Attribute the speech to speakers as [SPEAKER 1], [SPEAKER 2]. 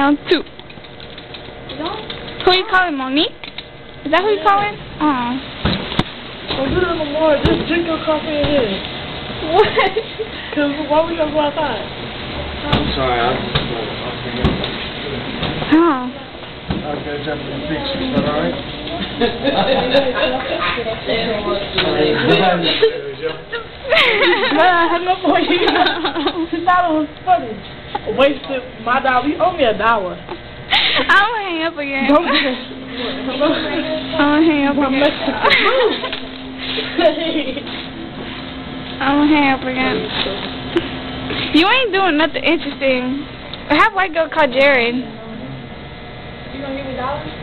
[SPEAKER 1] Round 2. Who you calling, Monique? Is that who you calling? Oh.
[SPEAKER 2] Don't do that no more. Just drink your coffee in here.
[SPEAKER 1] What?
[SPEAKER 2] Because why we gonna go outside?
[SPEAKER 3] I'm sorry, I
[SPEAKER 1] Oh.
[SPEAKER 3] I'll go jump in the picture, is that alright?
[SPEAKER 2] I hung up on you. She thought it was funny. Wasted my dollar. You owe me $1.
[SPEAKER 1] I'm gonna hang up again.
[SPEAKER 2] Don't do that.
[SPEAKER 1] I'm gonna hang up again. I'm gonna hang up again. You ain't doing nothing interesting. I have white girl called Jared.
[SPEAKER 2] You gonna give me $1?